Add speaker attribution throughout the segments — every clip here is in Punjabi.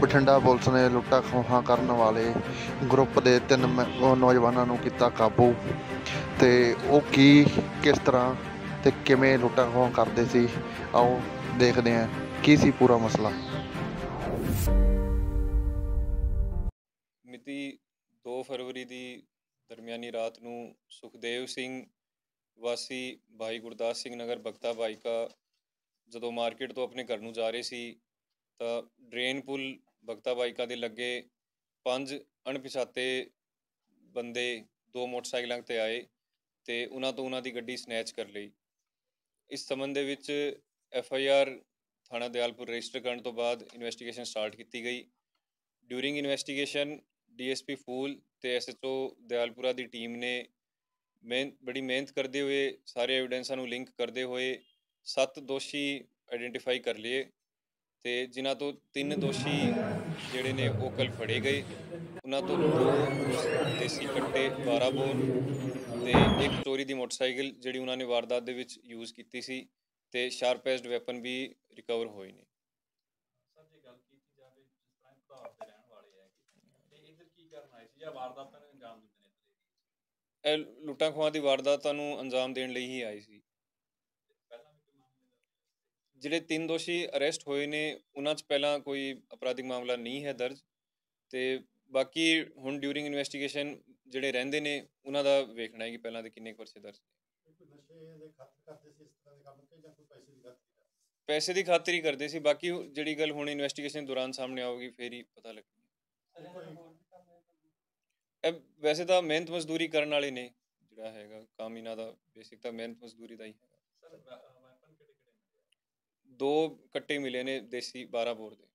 Speaker 1: ਬਠਿੰਡਾ ਪੁਲਿਸ ਨੇ ਲੁੱਟਾਂ ਖੋਹਾਂ ਕਰਨ ਵਾਲੇ ਗਰੁੱਪ ਦੇ 3 ਨੌਜਵਾਨਾਂ ਨੂੰ ਕੀਤਾ ਕਾਬੂ। ਤੇ ਉਹ ਕਿਸ ਤਰ੍ਹਾਂ ਤੇ ਕਿਵੇਂ ਲੁੱਟਾਂ ਖੋਹਾਂ ਕਰਦੇ ਸੀ, ਆਓ ਦੇਖਦੇ ਹਾਂ ਕੀ ਸੀ ਪੂਰਾ ਮਸਲਾ।
Speaker 2: ਮਿਤੀ 2 ਫਰਵਰੀ ਦੀ ਦਰਮਿਆਨੀ ਰਾਤ ਨੂੰ ਸੁਖਦੇਵ ਸਿੰਘ ਵਾਸੀ ਭਾਈ ਗੁਰਦਾਸ ਸਿੰਘ ਨਗਰ ਬਖਤਾ ਬਾਈਕਾ ਜਦੋਂ ਮਾਰਕੀਟ ਤੋਂ ਆਪਣੇ ਘਰ ਨੂੰ ਜਾ ਰਹੇ ਸੀ ਤਾਂ ਡਰੇਨ ਪੁਲ ਬਖਤਾ ਬਾਈਕਾ ਦੇ ਲੱਗੇ 5 ਅਣਪਛਾਤੇ ਬੰਦੇ 2 ਮੋਟਰਸਾਈਕਲਾਂ 'ਤੇ ਆਏ ਅਤੇ ਉਹਨਾਂ ਦੀ ਗੱਡੀ ਸਨੈਚ ਕਰ ਲਈ। ਇਸ ਸੰਬੰਧ ਦੇ ਵਿੱਚ FIR ਥਾਣਾ ਦਿਆਲਪੁਰ ਰਜਿਸਟਰ ਕਰਨ ਤੋਂ ਬਾਅਦ ਇਨਵੈਸਟੀਗੇਸ਼ਨ ਸਟਾਰਟ ਕੀਤੀ ਗਈ। ਡਿਊਰਿੰਗ ਇਨਵੈਸਟੀਗੇਸ਼ਨ DSP ਫੂਲ ਅਤੇ SHO ਦਿਆਲਪੁਰਾ ਦੀ ਟੀਮ ਨੇ ਬੜੀ ਮਿਹਨਤ ਕਰਦੇ ਹੋਏ ਸਾਰੇ ਐਵੀਡੈਂਸਾਂ ਨੂੰ ਲਿੰਕ ਕਰਦੇ ਹੋਏ 7 ਦੋਸ਼ੀ ਆਈਡੈਂਟੀਫਾਈ ਕਰ ਲਏ ਅਤੇ ਜਿਨ੍ਹਾਂ ਤੋਂ 3 ਦੋਸ਼ੀ ਜਿਹੜੇ ਨੇ ਉਹ ਕੱਲ੍ਹ ਫੜੇ ਗਏ। ਉਹਨਾਂ ਤੋਂ 2 ਦੇਸੀ ਕੱਟੇ 12 ਬੋਰ ਅਤੇ 1 ਚੋਰੀ ਦੀ ਮੋਟਰਸਾਈਕਲ ਜਿਹੜੀ ਉਹਨਾਂ ਨੇ ਵਾਰਦਾਤ ਦੇ ਵਿੱਚ ਯੂਜ਼ ਕੀਤੀ ਸੀ ਅਤੇ ਸ਼ਾਰਪੈਸਡ ਵੈਪਨ ਵੀ ਰਿਕਵਰ ਹੋਏ ਨੇ। ਇਹ ਲੁੱਟਾਂ ਖੋਹਾਂ ਦੀ ਵਾਰਦਾਤਾਂ ਨੂੰ ਅੰਜਾਮ ਦੇਣ ਲਈ ਹੀ ਆਏ ਸੀ। ਜਿਹੜੇ 3 ਦੋਸ਼ੀ ਅਰੈਸਟ ਹੋਏ ਨੇ ਉਹਨਾਂ 'ਚ ਪਹਿਲਾਂ ਕੋਈ ਅਪਰਾਧਿਕ ਮਾਮਲਾ ਨਹੀਂ ਹੈ ਦਰਜ, ਅਤੇ ਬਾਕੀ ਹੁਣ ਡਿਊਰਿੰਗ ਇਨਵੈਸਟੀਗੇਸ਼ਨ ਜਿਹੜੇ ਰਹਿੰਦੇ ਨੇ ਉਹਨਾਂ ਦਾ ਵੇਖਣਾ ਹੈ ਕਿ ਪਹਿਲਾਂ ਦੇ ਕਿੰਨੇ ਪਰਚੇ ਦਰਜ ਪੈਸੇ ਦੀ ਖਾਤਰ ਹੀ ਕਰਦੇ ਸੀ। ਬਾਕੀ ਜਿਹੜੀ ਗੱਲ ਹੁਣ ਇਨਵੈਸਟੀਗੇਸ਼ਨ ਦੌਰਾਨ ਸਾਹਮਣੇ ਆਊਗੀ ਫਿਰ ਹੀ ਪਤਾ ਲੱਗੇਗਾ। ਇਹ ਵੈਸੇ ਤਾਂ ਮਿਹਨਤ ਮਜ਼ਦੂਰੀ ਕਰਨ ਵਾਲੇ ਨੇ, ਜਿਹੜਾ ਹੈਗਾ ਕੰਮ ਇਹਨਾਂ ਦਾ ਬੇਸਿਕ ਤਾਂ ਮਿਹਨਤ ਮਜ਼ਦੂਰੀ ਦਾ ਹੀ ਹੈਗਾ। 2 ਕੱਟੇ ਮਿਲੇ ਨੇ ਦੇਸੀ 12 ਬੋਰ ਦੇ।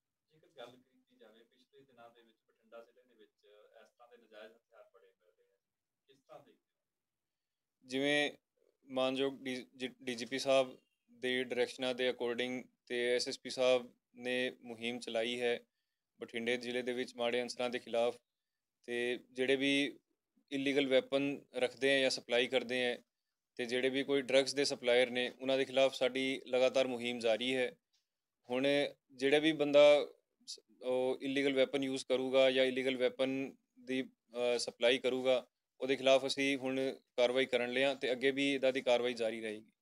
Speaker 2: ਜਿਵੇਂ ਮਾਨਯੋਗ DGP ਸਾਹਿਬ ਦੇ ਡਾਇਰੈਕਸ਼ਨਾਂ ਦੇ ਅਕੋਰਡਿੰਗ ਅਤੇ SSP ਸਾਹਿਬ ਨੇ ਮੁਹਿੰਮ ਚਲਾਈ ਹੈ ਬਠਿੰਡੇ ਜ਼ਿਲ੍ਹੇ ਦੇ ਵਿੱਚ ਮਾੜੇ ਅਨਸਰਾਂ ਦੇ ਖਿਲਾਫ, ਅਤੇ ਜਿਹੜੇ ਵੀ ਇਲੀਗਲ ਵੈਪਨ ਰੱਖਦੇ ਹੈ ਜਾਂ ਸਪਲਾਈ ਕਰਦੇ ਹੈ ਅਤੇ ਜਿਹੜੇ ਵੀ ਕੋਈ ਡਰੱਗਸ ਦੇ ਸਪਲਾਇਰ ਨੇ ਉਹਨਾਂ ਦੇ ਖਿਲਾਫ ਸਾਡੀ ਲਗਾਤਾਰ ਮੁਹਿੰਮ ਜਾਰੀ ਹੈ। ਹੁਣ ਜਿਹੜਾ ਵੀ ਬੰਦਾ ਉਹ ਇਲੀਗਲ ਵੈਪਨ ਯੂਜ਼ ਕਰੂਗਾ ਜਾਂ ਇਲੀਗਲ ਵੈਪਨ ਦੀ ਸਪਲਾਈ ਕਰੂਗਾ ਉਹਦੇ ਖਿਲਾਫ ਅਸੀਂ ਹੁਣ ਕਾਰਵਾਈ ਕਰਨ ਲਿਆ ਅਤੇ ਅੱਗੇ ਵੀ ਇੱਦਾਂ ਦੀ ਕਾਰਵਾਈ ਜਾਰੀ ਰਹੇਗੀ।